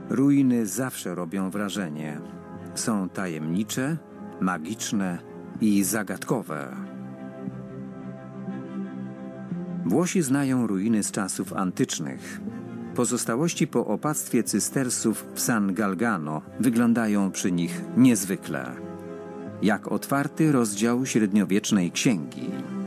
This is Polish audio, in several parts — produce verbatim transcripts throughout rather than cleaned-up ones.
Ruiny zawsze robią wrażenie. Są tajemnicze, magiczne i zagadkowe. Włosi znają ruiny z czasów antycznych. Pozostałości po opactwie cystersów w San Galgano wyglądają przy nich niezwykle. Jak otwarty rozdział średniowiecznej księgi.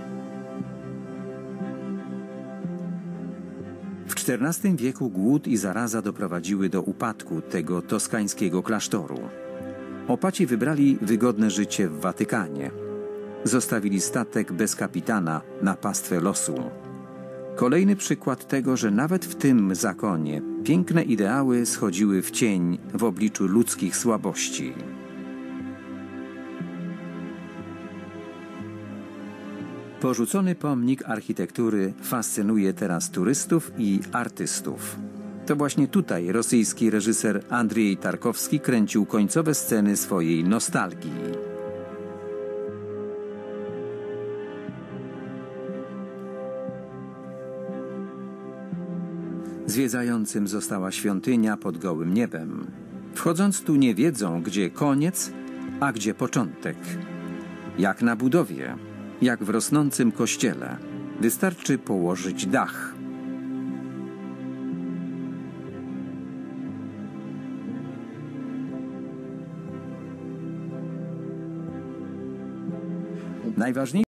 W czternastym wieku głód i zaraza doprowadziły do upadku tego toskańskiego klasztoru. Opaci wybrali wygodne życie w Watykanie. Zostawili statek bez kapitana na pastwę losu. Kolejny przykład tego, że nawet w tym zakonie piękne ideały schodziły w cień w obliczu ludzkich słabości. Porzucony pomnik architektury fascynuje teraz turystów i artystów. To właśnie tutaj rosyjski reżyser Andrzej Tarkowski kręcił końcowe sceny swojej nostalgii. Zwiedzającym została świątynia pod gołym niebem. Wchodząc tu nie wiedzą, gdzie koniec, a gdzie początek. Jak na budowie, jak w rosnącym kościele. Wystarczy położyć dach. Najważniejsze